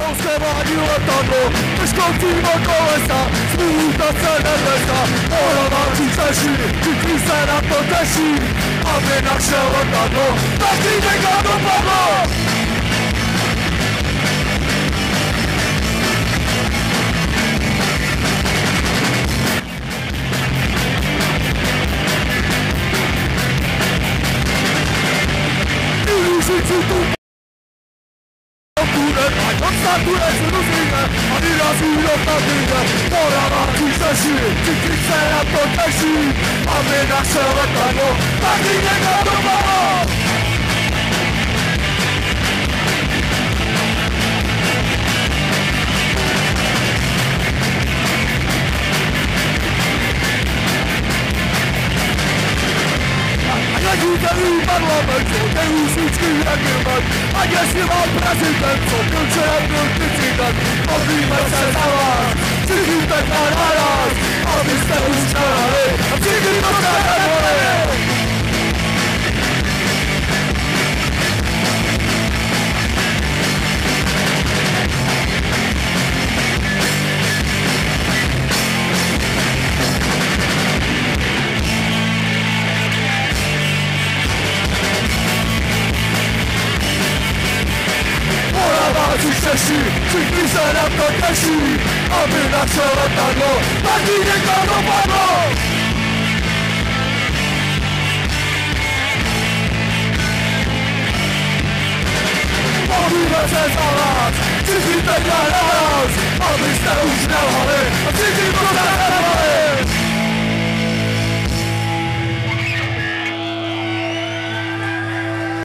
Rozlevání letadlo, vyškoucíme kolesa, smutná se nebesa, moravá příčeší, všichni se na to teší, aby naše letadlo taky někam dopadlo. Odstatuje se dozvíme a vyrazí odtadíme. Morava příšeší, všichni se na to teší, aby naše letadlo taky někam dopadlo. Neútelný parlament, co neúsličký regiment, a jestli mám prezident, co klče byl dissident, modlíme se za vás, všichni teď na nás, abyste už nehali, a všichni to nehali. Příšeší, všichni se na to teší, aby naše letadlo taky někam dopadlo. Modlíme se za vás, všichni teď na nás, aby